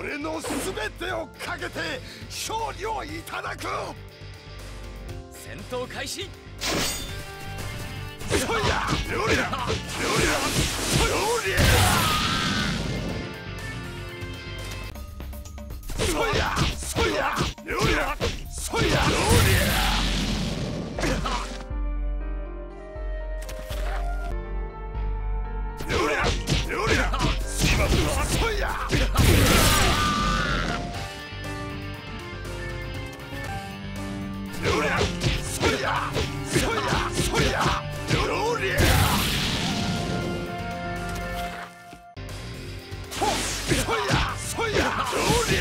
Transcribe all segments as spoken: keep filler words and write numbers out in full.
俺の全てをかけて勝利をいただく。 戦闘開始。 そりゃ料理だ料理だ料理そりゃそりゃ料理だそりゃ料理料理だ料理だそりゃ料理だそりゃそりゃそりゃ料理ほっそりゃそりゃ料理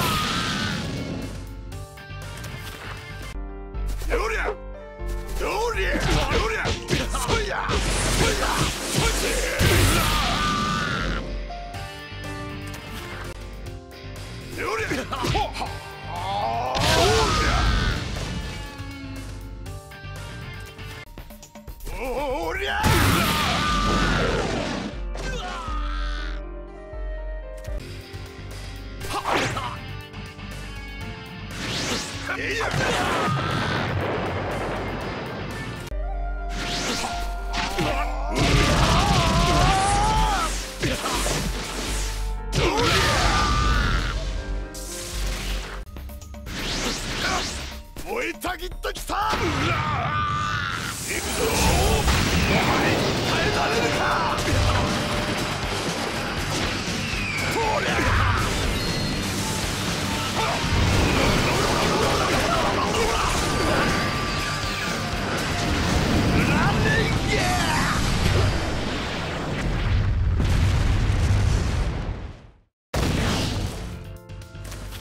料理だ料理料理だそりゃそりゃそりゃ料理だほっおりゃいや燃えたぎってきた。